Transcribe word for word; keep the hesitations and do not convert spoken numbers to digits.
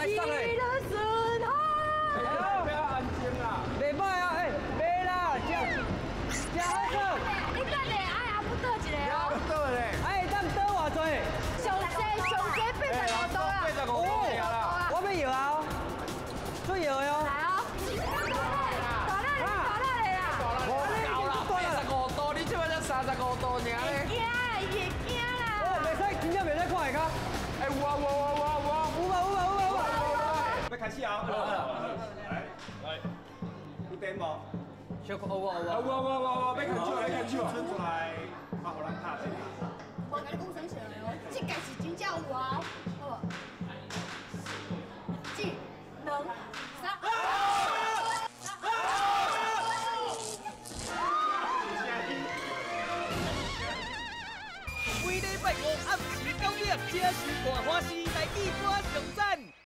上嘞！ 不要安静啦！ 袂歹啊，哎，袂啦，食食好个。 你等下，哎呀，不倒一个哦。 不倒嘞！ 哎，当倒偌济？ 上济上济八十五度啦。 八十五度啦！ 我要摇啊！最摇哟！ 来哦！大力，大力啦！ 我搞啦，八十五度，你即摆才三十五度尔咧。 惊，会惊啦！ 哦，袂使，真正袂使看下骹。 哎，有啊有啊有啊有啊！ 有嘛有嘛有嘛有嘛！ 要开始啊！来来，有电无？ 小可有啊有啊啊。 有啊有啊有啊！要看手要看手。 伸出来，啊，互咱拍一下。 我甲你讲生笑的哦，这个是真正有啊！好，一、两、三。 每礼拜五暗时九点，这是大